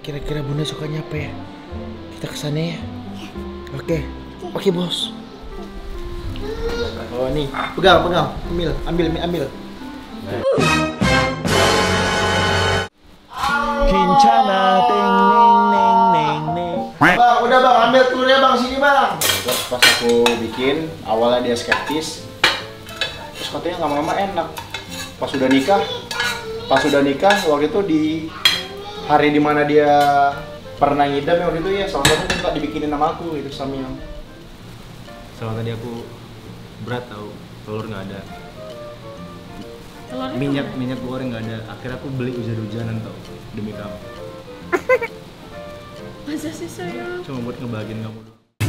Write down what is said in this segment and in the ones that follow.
kira-kira Bunda sukanya apa ya? Kita kesana ya? Oke. Oke bos. Oh nih, pegang. Ambil. Kincana ting neng. Bang, udah bang, ambil telurnya bang, sini bang. Terus pas aku bikin, awalnya dia skeptis. Terus katanya lama-lama enak. Pas sudah nikah, waktu itu di hari dimana dia pernah ngidam ya waktu itu ya, salah satu minta dibikinin sama aku gitu samyang. Soalnya tadi aku berat tau, telur nggak ada. Minyak goreng nggak ada. Akhirnya aku beli hujan-hujanan tau demi kamu. Masa sih sayang? Cuma buat ngebahagiain kamu.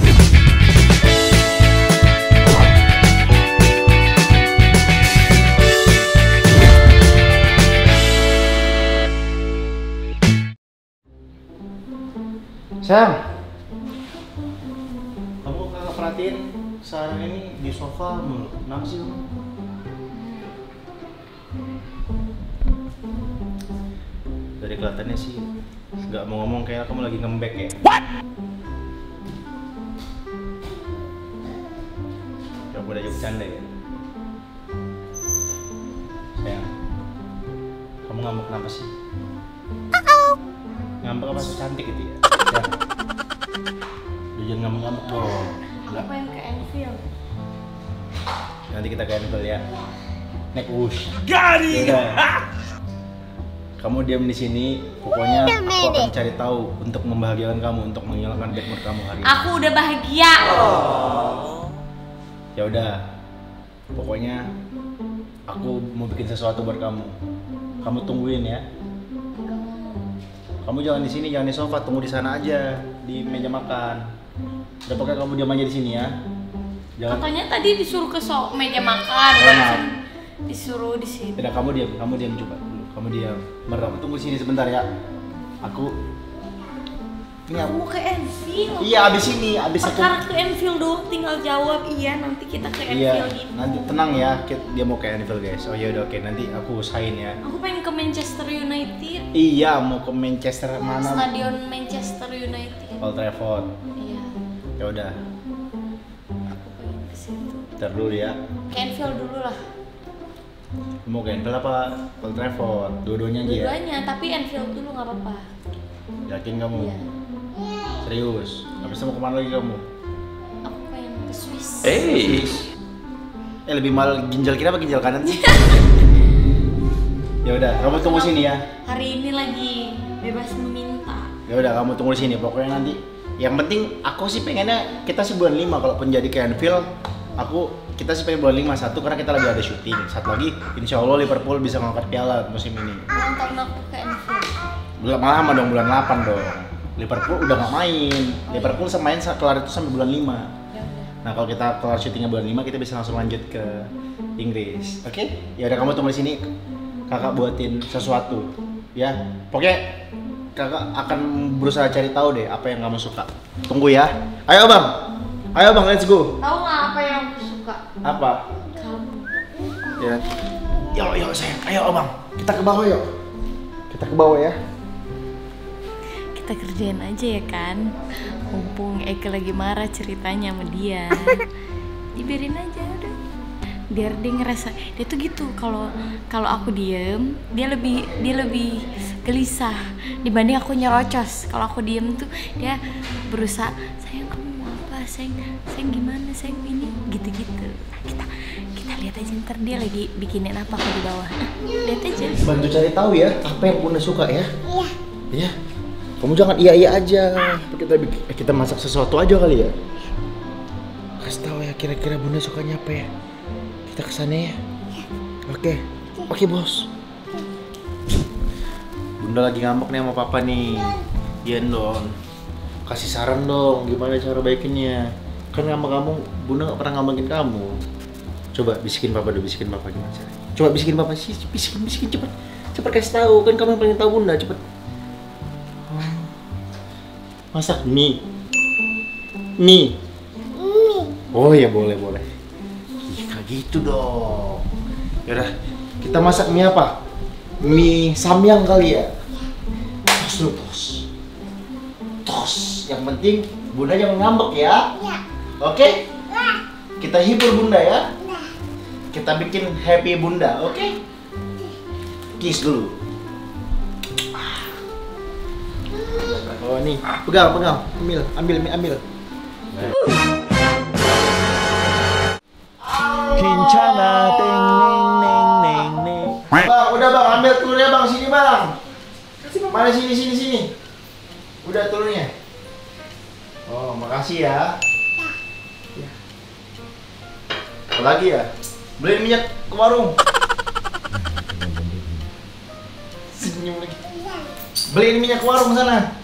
Sayang, kamu kakak perhatiin sekarang ini di sofa mulu. Kenapa sih kamu? Dari kelihatannya sih nggak mau ngomong, kayak kamu lagi ngembek ya. What? Kamu udah bercanda ya? Sayang, kamu ngambek kenapa sih? Ngambek apa sih, cantik gitu ya? Ya. Jangan ngambek-ngambek dong. Aku pengen ke Enfield. Nanti kita ke Enfield ya. Naik wush. Garing. Kamu diam di sini. Pokoknya aku akan cari tahu untuk membahagiakan kamu, untuk menghilangkan bad mood kamu hari ini. Aku udah bahagia. Ya udah. Pokoknya aku mau bikin sesuatu buat kamu. Kamu tungguin ya. Kamu jangan di sini, jangan di sofa, tunggu di sana aja, di meja makan. Udah, pokoknya kamu diam aja di sini ya. Jangan. Katanya tadi disuruh ke meja makan, langsung disuruh di sini. Tidak, kamu diam coba dulu. Kamu diam. Kamu tunggu sini sebentar ya. Aku ini Aku mau ke Enfield. Iya, abis aku. Perkara ke Enfield doang, tinggal jawab iya, nanti kita ke Iya, Enfield gitu. nanti tenang ya, dia mau ke Anfield guys. Oh ya udah, oke, nanti aku usahain ya. Aku pengen ke Manchester United. Iya, mau ke Manchester mana? Stadion Manchester United. Old Trafford. Iya. Ya udah, Aku pengen ke situ. ntar dulu ya. Ke Enfield dulu lah. Mau ke Anfield apa Old Trafford? Dua-duanya aja ya. Dua-duanya, tapi Enfield dulu nggak apa-apa. Yakin kamu? Iya. Serius? Habis itu mau kemana lagi kamu? Aku pengen ke Swiss. Lebih mahal ginjal kiri apa ginjal kanan sih? Ya udah, kamu tunggu sini ya. Hari ini lagi bebas meminta. Ya udah, kamu tunggu di sini. Pokoknya nanti yang penting aku sih pengennya kita sih bulan 5 kalaupun jadi ke Anfield, kita sih pengen bulan 5 satu karena kita lagi ada syuting. Satu lagi insya Allah Liverpool bisa ngangkat piala musim ini. Ulang tahun aku ke Anfield. Malah sama dong, bulan 8 dong. Liverpool udah nggak main. Liverpool main kelar itu sampai bulan 5. Ya udah. Nah, kalau kita kelar syutingnya bulan 5, kita bisa langsung lanjut ke Inggris. Oke? Ya udah, kamu tunggu di sini. Kakak buatin sesuatu. Ya. Pokoknya kakak akan berusaha cari tahu deh apa yang kamu suka. Tunggu ya. Ayo, Bang. Let's go. Tahu nggak apa yang aku suka? Apa? Kamu. Ya. Yuk sayang, ayo Bang. Kita ke bawah yuk. Kita ke bawah ya. Kita kerjain aja ya kan. Mumpung Eke lagi marah ceritanya sama dia. Dibiarin aja udah. Biar dia ngerasa dia tuh gitu. Kalau aku diem, dia lebih gelisah dibanding aku nyerocos. Kalau aku diem tuh dia berusaha, sayang kamu mau apa, sayang gimana, sayang ini, gitu-gitu. Kita lihat aja ntar dia lagi bikinin apa aku di bawah. Lihat aja. Bantu cari tahu ya apa yang Bunda suka ya. Iya. Iya. Kamu jangan iya aja. Kita masak sesuatu aja kali ya. Kasih tahu ya kira-kira Bunda sukanya apa ya. Kita kesana ya. Oke bos. Bunda lagi ngambek nih sama papa nih. Iya dong. Kasih saran dong gimana cara baikinnya. Kan sama kamu Bunda gak pernah ngambekin kamu. Coba bisikin papa dulu, bisikin papa gimana caranya. Coba bisikin papa sih, bisikin cepet. Cepet kasih tahu, kan kamu yang paling tahu Bunda, cepet. Masak mie. Oh ya boleh. Ih, kayak gitu dong. Yaudah, kita masak mie apa? Mie samyang kali ya. Tos. Sos. Yang penting bunda jangan ngambek ya. Oke? Kita hibur bunda ya. Kita bikin happy bunda, oke? Kiss dulu. Oh nih, pegang. Ambil. Kincana ting ning ning. Bang, udah bang, ambil telurnya bang, sini bang. Mana sini. Udah telurnya. Oh, makasih ya. Apa lagi ya? Beliin minyak ke warung. Senyum lagi. Beliin minyak ke warung sana.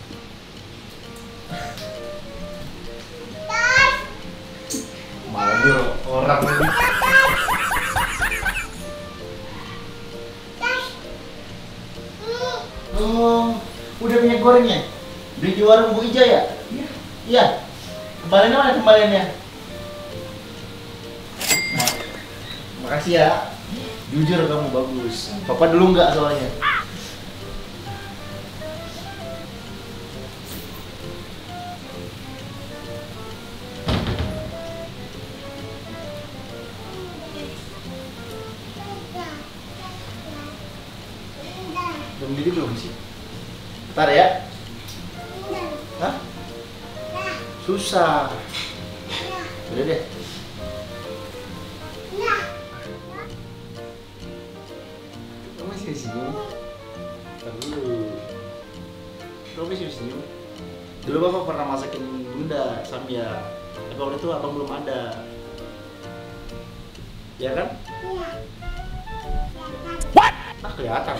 Malah nyuruh orang lagi. Oh, udah minyak gorengnya? Beli di warung Bu Ija ya? Iya. Kembaliannya mana kembaliannya? Makasih ya. Jujur kamu bagus. Papa dulu nggak soalnya. Belum diri belum sih? Ntar ya? Hah? Susah. Udah deh. Kamu masih senyum? Ntar dulu. Kamu masih senyum? Dulu bapak pernah masakin bunda samya. Tapi waktu itu abang belum ada. Ya kan? Ah, kelihatan.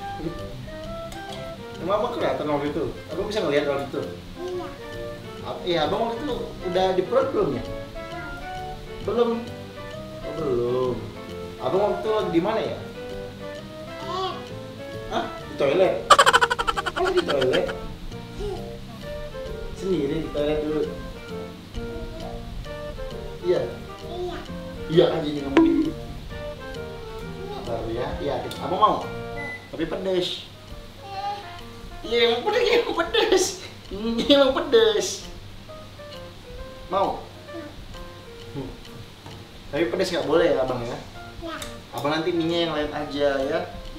Emang abang kelihatan waktu itu? Abang bisa ngeliat waktu itu? Iya, abang waktu itu udah di perut belum ya? Belum. Oh, belum. Abang waktu itu lagi di mana ya? Hah? Di toilet? Oh, di toilet? Sendiri di toilet dulu? Iya? Iya kan jadi ngomong gitu. Baru ya? Iya, abang mau? Tapi pedes. Iya, emang pedes. Emang pedes. Mau? Tapi pedes nggak boleh ya abang ya? Abang nanti minyak yang lain aja ya.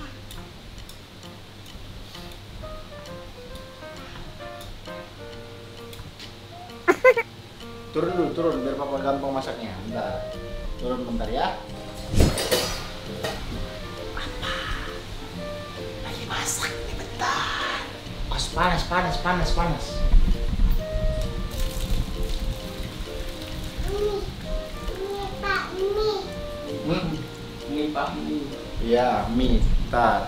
Turun biar papa gampang masaknya. Bentar. Turun bentar ya. Lagi masak nih bentar. Panas. Mie Pak. Iya, mie. Bentar.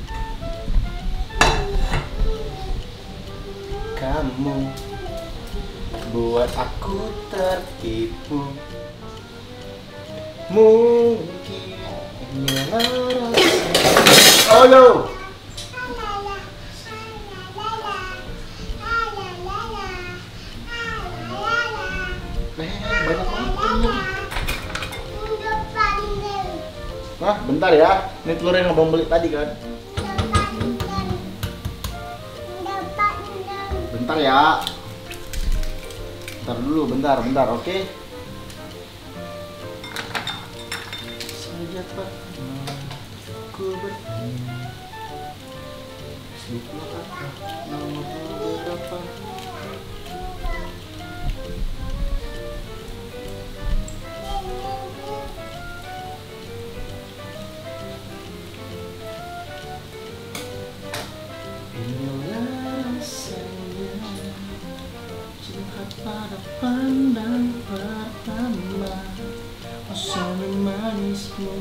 Kamu buat aku tertipu. Mungkin inilah rasa. Oh no. Banyak banget ini. Nah, bentar ya. Ini telur yang abang beli tadi kan. Bentar ya. Bentar dulu, bentar, oke? Saja pernah ku bertanya sebuah kata nomor berapa? Inilah rasanya cinta pada pandang pertama. Oh, senyum manismu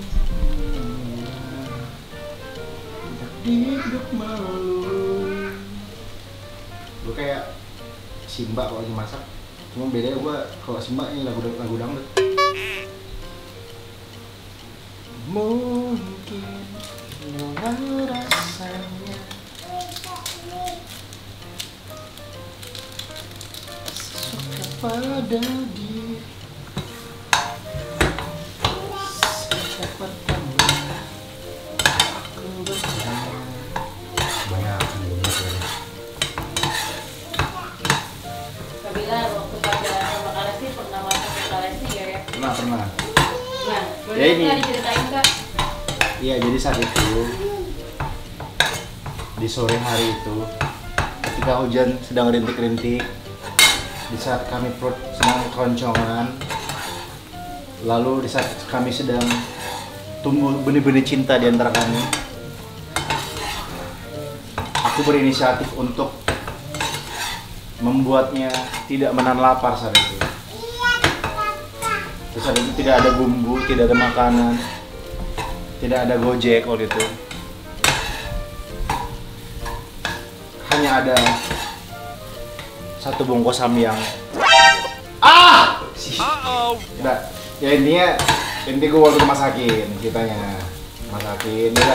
tak hidup malu. Gue kayak Simba kalau lagi masak. Cuma bedanya gue kalau Simba ini lagu dangdut. Mungkin inilah rasanya suka pada diri sejak pertama aku bertanya. Banyak Ya ini. Nggak diceritain Kak. Iya, jadi saat itu di sore hari itu ketika hujan sedang rintik-rintik, di saat kami perut sedang keroncongan, lalu di saat kami sedang tumbuh benih-benih cinta di antara kami, aku berinisiatif untuk membuatnya tidak menahan lapar saat itu. Terus saat itu tidak ada bumbu, tidak ada makanan, tidak ada Gojek waktu itu. Hanya ada satu bungkus samyang. Udah, ya intinya gue waktu itu masakin ceritanya. Masakin, udah.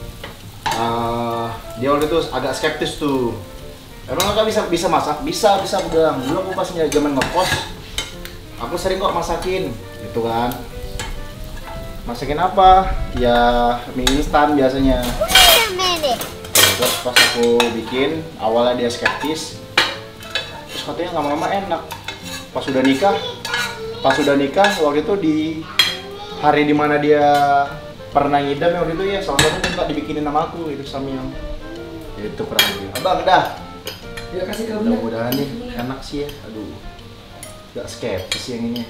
Dia waktu itu agak skeptis tuh. Emang kakak bisa masak? Bisa aku bilang. Dulu aku pas zaman ngekos, aku sering kok masakin, gitu kan. Masakin apa? Ya mie instan biasanya. Terus pas aku bikin, awalnya dia skeptis. Terus katanya lama-lama enak. Pas sudah nikah, waktu itu di hari dimana dia pernah ngidam waktu itu ya, salah satu minta dibikinin sama aku itu samyang. Itu kurang lebih. Abang dah. Ya kasih ke Mudah-mudahan nih enak sih ya. Aduh. Gak skeptis yang ini.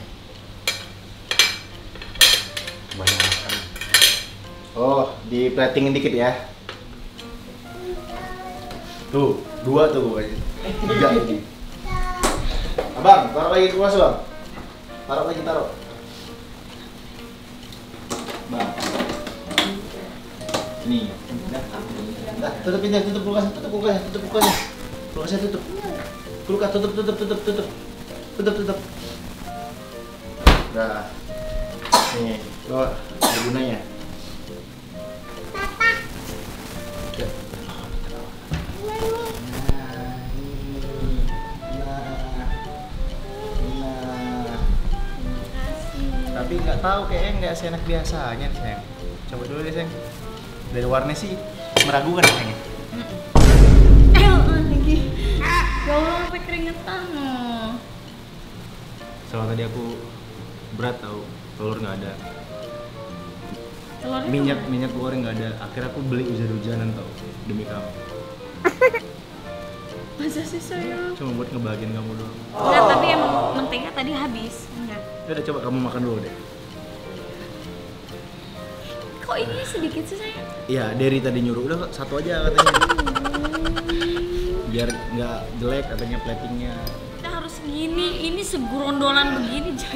Kebanyakan. Oh, di platingin dikit ya. Tuh, 2 tuh aja. 3 ini. Abang, taruh lagi ke kelas, Bang. Taruh. Bang. Nih. Dah, tutup kulkasnya. Kulkasnya tutup. Kulkas tutup. Dah. Nih, lo ada gunanya. Ya. Tapi nggak tahu kayaknya nggak seenak biasanya nih sayang. Coba dulu deh sayang. Dari warnanya sih meragukan kayaknya. Lagi. Ya Allah, sampai keringetan loh. Soalnya tadi aku berat tau, telur nggak ada. Telurnya Minyak goreng nggak ada. Akhirnya aku beli hujan-hujanan tau demi kamu. masa sih sayang? Cuma buat ngebahagiain kamu doang. Enggak, tapi emang mentega tadi habis. Enggak. Udah coba kamu makan dulu deh. Kok ini sedikit sih sayang? Iya, Derry tadi nyuruh udah satu aja katanya. Biar nggak jelek katanya platingnya. Kita harus gini, ini segerondolan begini jadi.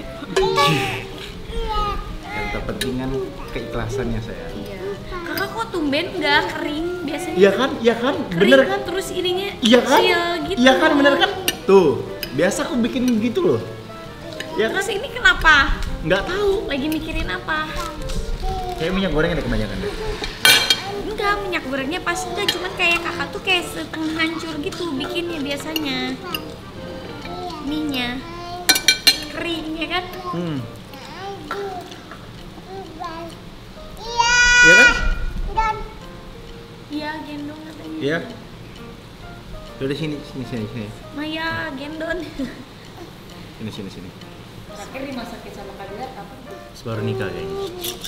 Yang terpenting kan keikhlasannya saya. Iya. Kakak kok tumben nggak kering biasanya? Iya kan, Kering bener kan terus ininya Iya kan? kecil gitu. Iya kan, bener kan? Tuh, biasa aku bikin gitu loh. Ya kan? Terus ini kenapa? Nggak tahu. Lagi mikirin apa? Kayak minyak goreng ada kebanyakan deh. Enggak, minyak gorengnya pas enggak, cuman kayak kakak tuh kayak setengah hancur gitu bikinnya biasanya. Ininya kering ya kan? Iya kan? Iya, gendong katanya. Iya. Udah sini. Maya, gendong. Sini. Terakhir dimasakin sama Kabila apa? Baru nikah kayaknya.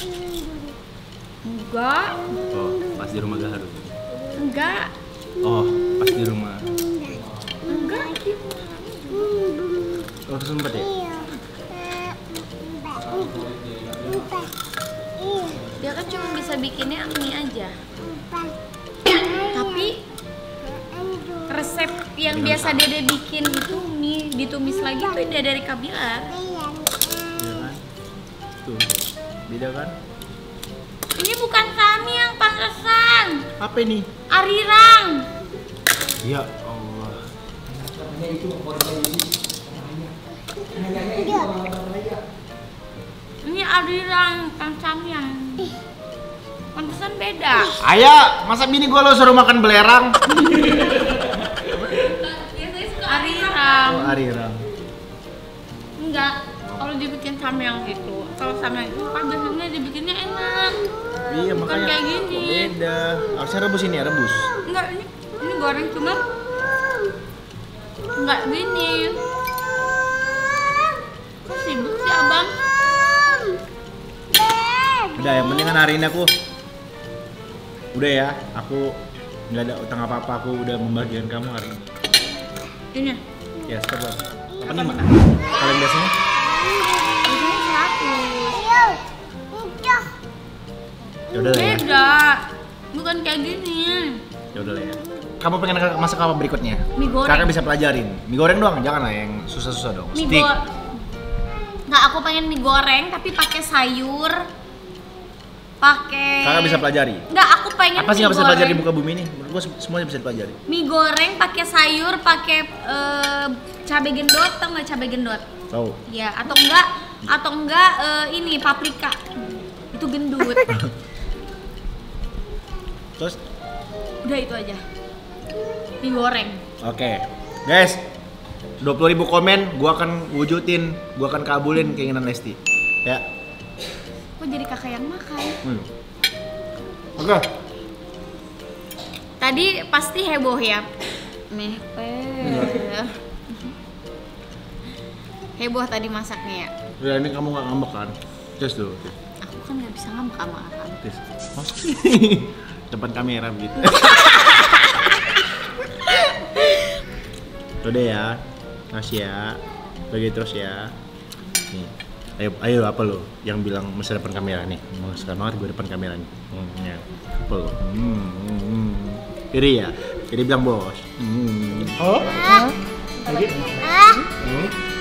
Enggak. Oh, pas di rumah Gaharu. Enggak. Oh, pas di rumah. Enggak gitu. Oh, sempet ya? Dia kan cuma bisa bikinnya mie aja. Tapi resep yang biasa Dede bikin itu mie ditumis lagi tuh udah dari Kabilar. Iya kan? Tuh, beda kan? Ini bukan samyang, pantesan. Apa ini? Arirang. Ya Allah. Ini arirang, bukan samyang. Pantesan beda. Ayah, masa bini gua lo suruh makan belerang? Arirang. Oh, arirang. Enggak. Kalau dibikin samyang gitu, kalau samyang itu kan biasanya dibikinnya enak. Iya, Bukan makanya kayak gini. beda. Harusnya rebus ini ya, rebus. Enggak, ini goreng cuma enggak gini. Kok sibuk sih abang? Udah, yang penting kan hari ini aku udah ya, aku nggak ada utang apa-apa, aku udah membagikan kamu hari ini. Ini. Ya, stop. Apa nih, Mak? Kalian biasanya? Biasanya 100. Ya udah lah ya. Beda. Bukan kayak gini. Ya udah lah ya. Kamu pengen masak apa berikutnya? Mie goreng. Kakak bisa pelajarin. Mie goreng doang, jangan lah yang susah-susah dong. Steak. Nggak, aku pengen mie goreng tapi pakai sayur. Pakai. Kakak bisa pelajari. Nggak, aku pengen Apa sih nggak bisa goreng. pelajari di muka bumi ini? Menurut gua semuanya bisa dipelajari. Mie goreng pakai sayur, pakai cabai gendot, tau nggak cabai gendot? Tahu. Ya, atau enggak ini paprika. Itu gendut. Terus? Udah itu aja. Mie goreng. Oke. Guys, 20.000 komen, gua akan wujudin, gua akan kabulin keinginan Lesti. Ya. Kok jadi kakak yang makan? Oke. Tadi pasti heboh ya. Heboh tadi masaknya ya. Ya ini kamu nggak ngambek kan? Tes dulu. Aku kan nggak bisa ngambek sama akang. Tes. Depan kamera begitu. Udah ya. Kasih ya. Bagi terus ya. Nih. Ayo apa lo yang bilang masa depan kamera nih? Sekarang banget gue depan kamera nih. Ya. Apa lo? Iri ya? Iri bilang bos. Oh? Lagi?